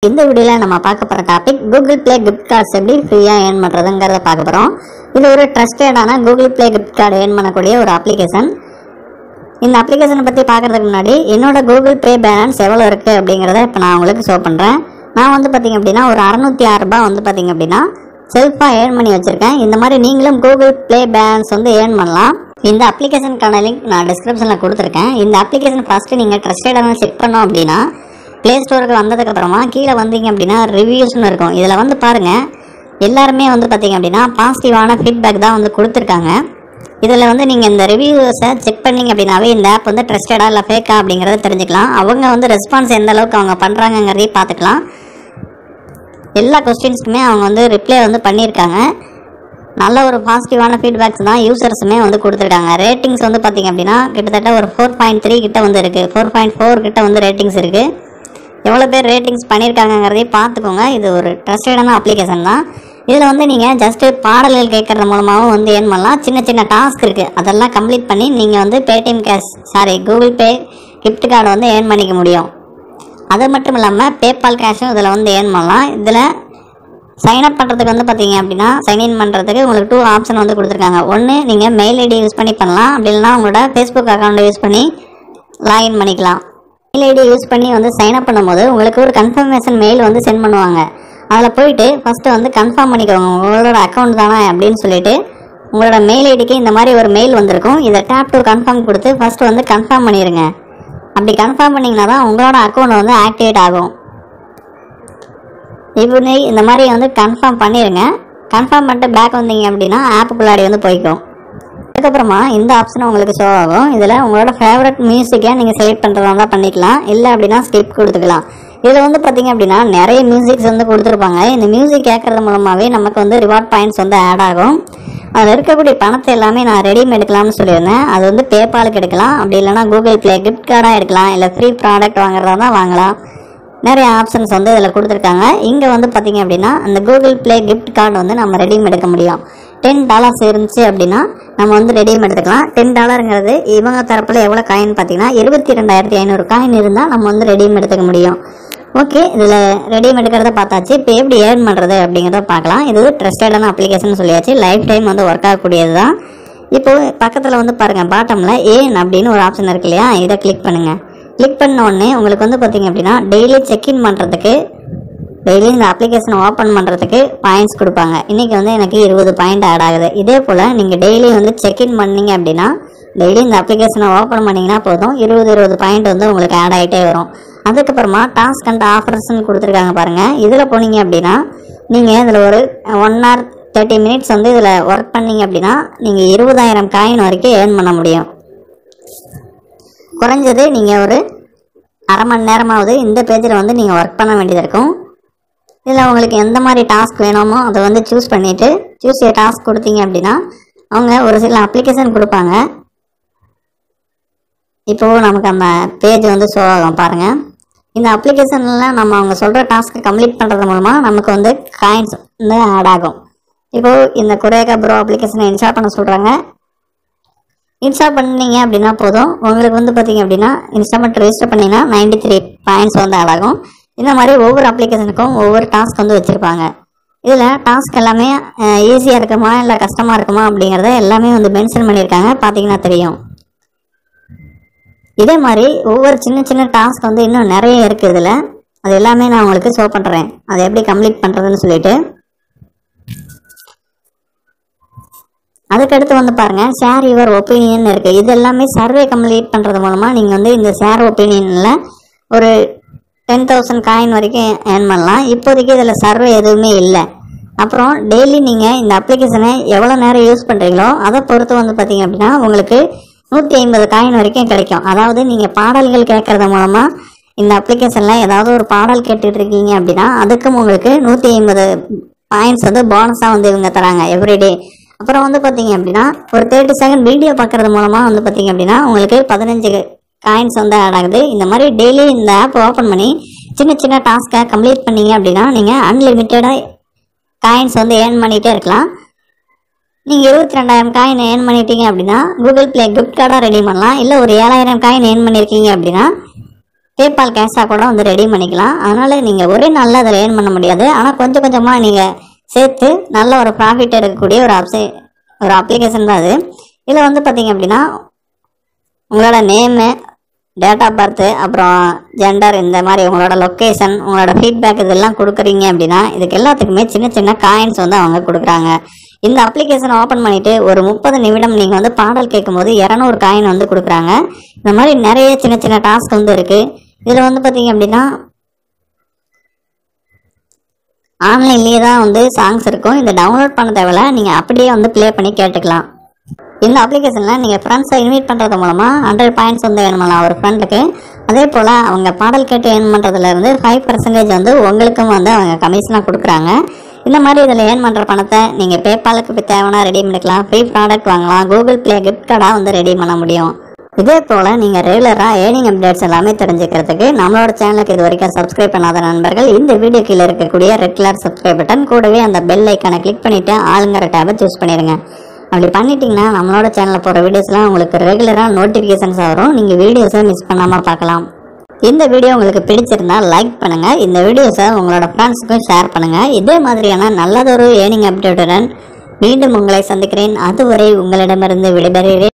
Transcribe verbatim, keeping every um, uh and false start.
இந்த வீடியோல நம்ம பார்க்க போற topic Google Play gift cards எப்படி ஃப்ரீயா earn பண்றதுங்கறத பார்க்க போறோம். இது ஒரு ட்ரஸ்டடான Google Play gift card earn பண்ணக்கூடிய ஒரு அப்ளிகேஷன். இந்த அப்ளிகேஷனை பத்தி பார்க்கிறதுக்கு முன்னாடி என்னோட Google Pay balance எவ்வளவு இருக்கு அப்படிங்கறத இப்ப நான் உங்களுக்கு ஷோ பண்றேன். நான் வந்து பாத்தீங்க அப்படினா ஒரு அறுநூற்று ஆறு ரூபாய் வந்து பாத்தீங்க அப்படினா செல்ஃபா earn பண்ணி வச்சிருக்கேன். இந்த மாதிரி நீங்களும் Google Play balance வந்து earn பண்ணலாம். இந்த அப்ளிகேஷனுக்கான லிங்க் நான் டிஸ்கிரிப்ஷன்ல கொடுத்திருக்கேன். இந்த அப்ளிகேஷன் ஃபர்ஸ்ட் நீங்க ட்ரஸ்டடான செக் பண்ணோம் அப்படினா Play Store க்கு வந்ததுக்கு அப்புறமா கீழ வந்தீங்க அப்படினா ரிவ்யூஸ்னு இருக்கும். இதல வந்து பாருங்க எல்லாரும் வந்து பாத்தீங்க அப்படினா பாசிட்டிவான ஃபீட்பேக் தான் வந்து கொடுத்திருக்காங்க. இதல வந்து நீங்க இந்த ரிவ்யூஸை செக் பண்ணீங்க அப்படினாவே இந்த ஆப் வந்து ட்ரஸ்டடா இல்ல ஃபேக்கா அப்படிங்கறத தெரிஞ்சுக்கலாம். அவங்க வந்து ரெஸ்பான்ஸ் எந்த அளவுக்கு அவங்க பண்றாங்கங்கறதை பார்த்துக்கலாம். எல்லா क्वेश्चंसக்குமே அவங்க வந்து ரிப்ளை வந்து பண்ணிருக்காங்க. நல்ல ஒரு பாசிட்டிவான ஃபீட்பேக்ஸ் தான் யூசர்ஸ்மே வந்து கொடுத்திருக்காங்க. ரேட்டிங்ஸ் வந்து பாத்தீங்க அப்படினா கிட்டத்தட்ட ஒரு நான்கு புள்ளி மூன்று கிட்ட வந்து இருக்கு. நான்கு புள்ளி நான்கு கிட்ட வந்து ரேட்டிங்ஸ் இருக்கு. எவ்வளவு பேர் ரேட்டிங்ஸ் பண்ணிருக்காங்கங்கறதை பார்த்துக்கோங்க. இது ஒரு ட்ரஸ்டடான அப்ளிகேஷன் தான். இதுல வந்து நீங்க ஜஸ்ட் பாடல்கள் கேட்கறது மூலமாவும் வந்து earn பண்ணலாம். சின்ன சின்ன டாஸ்க் இருக்கு. அதெல்லாம் கம்ப்ளீட் பண்ணி நீங்க வந்து Paytm Cash sorry Google Pay gift card வந்து earn பண்ணிக்க முடியும். அது மட்டும் இல்லாம PayPal Cash இதுல வந்து earn பண்ணலாம். இதுல சைன் அப் பண்றதுக்கு வந்து பாத்தீங்க அப்படினா சைன் இன் பண்றதுக்கு உங்களுக்கு டூ ஆப்ஷன் வந்து கொடுத்திருக்காங்க. ஒன்னு நீங்க மெயில் ஐடி யூஸ் பண்ணி பண்ணலாம். அப்படி இல்லனா உங்களோட Facebook அக்கவுண்ட் யூஸ் பண்ணி லாகின் பண்ணிக்கலாம். மெயில் ஐடி யூஸ் பண்ணி வந்து சைன் அப் பண்ணும்போது உங்களுக்கு ஒரு கன்ஃபர்மேஷன் மெயில் வந்து சென்ட் பண்ணுவாங்க. அதுல போய்ட்டு ஃபர்ஸ்ட் வந்து கன்ஃபார்ம் பண்ணிக்கோங்க உங்களோட அக்கவுண்ட் தானா அப்படினு சொல்லிட்டு உங்களோட மெயில் ஐடிக்கு இந்த மாதிரி ஒரு மெயில் வந்திருக்கும். இத டாப் டு கன்ஃபார்ம் கொடுத்து ஃபர்ஸ்ட் வந்து கன்ஃபார்ம் பண்ணிருங்க. அப்படி கன்ஃபார்ம் பண்ணீங்கனா தான் உங்களோட அக்கவுண்ட் வந்து ஆக்டிவேட் ஆகும். இப்போ இந்த மாதிரி வந்து கன்ஃபார்ம் பண்ணிருங்க. கன்ஃபார்ம் பண்ணிட்டு பேக் வந்தீங்க அப்படினா ஆப்புக்குள்ளாடி வந்து போய்க்கும். அதுக்கு அப்புறமா இந்த ஆப்ஷன் உங்களுக்கு ஷோ ஆகும். இதுல உங்களோட ஃபேவரட் மியூசிக்கை நீங்க செலக்ட் பண்றதா இருந்தா பண்ணிக்கலாம். இல்ல அப்படினா ஸ்கிப் கொடுத்துக்கலாம். இதுல வந்து பாத்தீங்க அப்படினா நிறைய மியூசிக்ஸ் வந்து கொடுத்திருப்பாங்க. இந்த மியூசிக் கேட்கறது மூலமாவே நமக்கு வந்து ரிவார்ட் பாயிண்ட்ஸ் வந்து ஆட் ஆகும். அதுல இருக்கக்கூடிய பணத்தை எல்லாமே நான் ரெடீம் எடுக்கலாம்னு சொல்லியிருந்தேன். அது வந்து பேபாலுக்கு எடுக்கலாம். அப்படி இல்லைன்னா Google Play gift card-ஆ எடுக்கலாம். இல்ல ஃப்ரீ ப்ராடக்ட் வாங்குறதா இருந்தா வாங்கலாம். நிறைய ஆப்ஷன்ஸ் வந்து இதுல கொடுத்திருக்காங்க. இங்க வந்து பாத்தீங்க அப்படினா அந்த Google Play gift card வந்து நம்ம ரெடீம் எடுக்க முடியும். பத்து டாலர்ஸ் இருந்துச்சு அப்படினா நம்ம வந்து ரெடீம் எடுத்துக்கலாம். பத்து டாலர்ங்கிறது இவங்க தரப்புல எவ்வளவு காயின் பாத்தீங்கன்னா இருபத்தி இரண்டாயிரத்து ஐநூறு காயின் இருந்தா நம்ம வந்து ரெடீம் எடுத்துக்க முடியும். ஓகே, இதுல ரெடீம் எடுக்கிறத பார்த்தாச்சு. இப்போ எப்படி earn பண்றது அப்படிங்கறத பார்க்கலாம். இது ட்ரஸ்டடான அப்ளிகேஷன் சொல்லியாச்சு. லைஃப் டைம் வந்து ஒர்க் ஆகக்கூடியது தான். இப்போ பக்கத்துல வந்து பாருங்க பாட்டம்ல earn அப்படின்னு ஒரு ஆப்ஷன் இருக்கு இல்லையா, இதை கிளிக் பண்ணுங்க. கிளிக் பண்ண உடனே உங்களுக்கு வந்து பாத்தீங்க அப்படின்னா டெய்லி செக் இன் பண்றதுக்கு டெய்லி இந்த அப்ளிகேஷனை ஓப்பன் பண்றதுக்கு பாயிண்ட்ஸ் கொடுப்பாங்க. இன்னைக்கு வந்து எனக்கு இருபது பாயிண்ட் ஆட் ஆகுது. இதே போல நீங்க டெய்லி வந்து செக் இன் பண்ணீங்க அப்படின்னா டெய்லி இந்த அப்ளிகேஷனை ஓப்பன் பண்ணீங்கன்னா போதும் இருபது இருபது பாயிண்ட் வந்து உங்களுக்கு ஆட் ஆகிட்டே வரும். அதுக்கப்புறமா டாஸ்க் அண்ட் ஆஃபர்ஸ்ன்னு கொடுத்துருக்காங்க பாருங்க. இதுல போனீங்க அப்படின்னா நீங்க இதுல ஒரு ஒன் ஹவர் தேர்ட்டி மினிட்ஸ் வந்து இதுல ஒர்க் பண்ணீங்க அப்படின்னா நீங்க இருபதாயிரம் காயின் வரைக்கும் ஏர்ன் பண்ண முடியும். குறைஞ்சது நீங்க ஒரு அரை மணி நேரமாவது இந்த பேஜில் வந்து நீங்க ஒர்க் பண்ண வேண்டியது இருக்கும். இதில் உங்களுக்கு எந்த மாதிரி டாஸ்க் வேணுமோ அதை வந்து சூஸ் பண்ணிவிட்டு சூஸ் ஏ டாஸ்க் கொடுத்தீங்க அப்படின்னா அவங்க ஒரு சில அப்ளிகேஷன் கொடுப்பாங்க. இப்போது நமக்கு அந்த பேஜ் வந்து ஷோ ஆகும் பாருங்கள். இந்த அப்ளிகேஷனில் நம்ம அவங்க சொல்கிற டாஸ்க்கை கம்ப்ளீட் பண்ணுறது மூலமாக நமக்கு வந்து காயின்ஸ் வந்து ஆட் ஆகும். இப்போது இந்த குரேகா ப்ரோ அப்ளிகேஷனை இன்ஸ்டால் பண்ண சொல்கிறாங்க. இன்ஸ்டால் பண்ணீங்க அப்படின்னா போதும் உங்களுக்கு வந்து பார்த்தீங்க அப்படின்னா இன்ஸ்டால் பண்ணிட்டு ரெஜிஸ்டர் பண்ணிங்கன்னா நைன்டி த்ரீ பாயிண்ட்ஸ் வந்து ஆட் ஆகும். இந்த மாதிரி ஒவ்வொரு அப்ளிகேஷனுக்கும் ஒவ்வொரு டாஸ்க் வந்து வச்சுருப்பாங்க. இதில் டாஸ்க் எல்லாமே ஈஸியாக இருக்குமா இல்லை கஷ்டமாக இருக்குமா அப்படிங்கிறத எல்லாமே வந்து மென்ஷன் பண்ணியிருக்காங்க. பார்த்தீங்கன்னா தெரியும். இதே மாதிரி ஒவ்வொரு சின்ன சின்ன டாஸ்க் வந்து இன்னும் நிறைய இருக்குது. இதில் அது எல்லாமே நான் உங்களுக்கு ஷோ பண்ணுறேன். அதை எப்படி கம்ப்ளீட் பண்ணுறதுன்னு சொல்லிட்டு. அதுக்கடுத்து வந்து பாருங்க ஷேர் யுவர் ஒப்பீனியன் இருக்கு. இது எல்லாமே சர்வே கம்ப்ளீட் பண்றது மூலமா நீங்க வந்து இந்த ஷேர் ஒப்பீனியன்ல ஒரு டென் தௌசண்ட் காயின் வரைக்கும் ஏர்ன் பண்ணலாம். இப்போதைக்கு இதுல சர்வே எதுவுமே இல்லை. அப்புறம் டெய்லி நீங்க இந்த அப்ளிகேஷனை எவ்வளவு நேரம் யூஸ் பண்றீங்களோ அதை பொறுத்து வந்து பாத்தீங்க அப்படின்னா உங்களுக்கு நூத்தி ஐம்பது காயின் வரைக்கும் கிடைக்கும். அதாவது நீங்க பாடல்கள் கேட்கறது மூலமா இந்த அப்ளிகேஷன்ல ஏதாவது ஒரு பாடல் கேட்டுட்டு இருக்கீங்க அப்படின்னா அதுக்கும் உங்களுக்கு நூத்தி ஐம்பது பாயிண்ட்ஸ் வந்து போனஸா வந்து இவங்க தராங்க எவ்ரிடே. அப்புறம் வந்து பாத்தீங்க அப்படின்னா ஒரு தேர்ட்டி செகண்ட் வீடியோ பார்க்கறது மூலமா வந்து பாத்தீங்க அப்படின்னா உங்களுக்கு பதினஞ்சு காயின்ஸ் வந்து ஆட் ஆகுது. இந்த மாதிரி டெய்லி இந்த ஆப் ஓப்பன் பண்ணி சின்ன சின்ன டாஸ்கை கம்ப்ளீட் பண்ணீங்க அப்படின்னா நீங்க அன்லிமிட்டடா காயின்ஸ் வந்து ஏர்ன் பண்ணிட்டே இருக்கலாம். நீங்க இருபத்தி ரெண்டாயிரம் காயின் ஏர்ன் பண்ணிட்டீங்க அப்படின்னா Google Play gift card-ஆ ரெடி பண்ணலாம். இல்ல ஒரு ஏழாயிரம் காயின் ஏர்ன் பண்ணிருக்கீங்க அப்படின்னா பேபால் கேஷாக கூட வந்து ரெடி பண்ணிக்கலாம். அதனால் நீங்கள் ஒரே நாளில் அதில் ஏர்ன் பண்ண முடியாது. ஆனால் கொஞ்சம் கொஞ்சமாக நீங்கள் சேர்த்து நல்ல ஒரு ப்ராஃபிட் எடுக்கக்கூடிய ஒரு அப்சை ஒரு அப்ளிகேஷன் தான் அது. இதில் வந்து பார்த்திங்க அப்படின்னா உங்களோட நேமு, டேட் ஆஃப் பர்த்து, அப்புறம் ஜெண்டர், இந்த மாதிரி உங்களோட லொக்கேஷன், உங்களோட ஃபீட்பேக் இதெல்லாம் கொடுக்குறீங்க அப்படின்னா இதுக்கு எல்லாத்துக்குமே சின்ன சின்ன காயின்ஸ் வந்து அவங்க கொடுக்குறாங்க. இந்த அப்ளிகேஷனை ஓப்பன் பண்ணிவிட்டு ஒரு முப்பது நிமிடம் நீங்கள் வந்து பாடல் கேட்கும் போது இரநூறு காயின் வந்து கொடுக்குறாங்க. இந்த மாதிரி நிறைய சின்ன சின்ன டாஸ்க் வந்து இருக்குது. இதில் வந்து பார்த்தீங்க அப்படின்னா ஆன்லைன்லேயே தான் வந்து சாங்ஸ் இருக்கும். இதை டவுன்லோட் பண்ண தேவையில்ல, நீங்கள் அப்படியே வந்து ப்ளே பண்ணி கேட்டுக்கலாம். இந்த அப்ளிகேஷனில் நீங்கள் ஃப்ரெண்ட்ஸை இன்வைட் பண்ணுறது மூலமாக ஹண்ட்ரட் பாயிண்ட்ஸ் வந்து ஏர்ன் பண்ணலாம் ஒரு ஃப்ரெண்டுக்கு. அதே போல் அவங்க பாடல் கேட்டு ஏர்ன் பண்ணுறதுலேருந்து ஃபைவ் பர்சன்டேஜ் வந்து உங்களுக்கும் வந்து அவங்க கமிஷனாக கொடுக்குறாங்க. இந்த மாதிரி இதில் ஏர்ன் பண்ணுற பணத்தை நீங்கள் பேபாலுக்கு போய் தேவைன்னா ரெடி பண்ணிக்கலாம், ஃப்ரீ ப்ராடக்ட் வாங்கலாம், கூகுள் ப்ளே கிஃப்ட் கார்டாக வந்து ரெடி பண்ண முடியும். இதே போல் நீங்கள் ரெகுலராக ஏர்னிங் அப்டேட்ஸ் எல்லாமே தெரிஞ்சுக்கிறதுக்கு நம்மளோட சேனலுக்கு இது வரைக்கும் சப்ஸ்கிரைப் பண்ணாத நண்பர்கள் இந்த வீடியோ கீழே இருக்கக்கூடிய ரெட் கலர் சப்ஸ்கிரைப் பட்டன் கூடவே அந்த பெல் ஐக்கானை கிளிக் பண்ணிவிட்டு ஆளுங்கிற டேபை சூஸ் பண்ணிடுங்க. அப்படி பண்ணிட்டீங்கன்னா நம்மளோட சேனலில் போகிற வீடியோஸ்லாம் உங்களுக்கு ரெகுலராக நோட்டிஃபிகேஷன்ஸ் வரும். நீங்கள் வீடியோஸை மிஸ் பண்ணாமல் பார்க்கலாம். இந்த வீடியோ உங்களுக்கு பிடிச்சிருந்தா லைக் பண்ணுங்கள். இந்த வீடியோஸை உங்களோட ஃப்ரெண்ட்ஸுக்கும் ஷேர் பண்ணுங்கள். இதே மாதிரியான நல்லதொரு ஏர்னிங் அப்டேட்டுடன் மீண்டும் உங்களை சந்திக்கிறேன். அதுவரை உங்களிடமிருந்து விடைபெறுகிறேன்.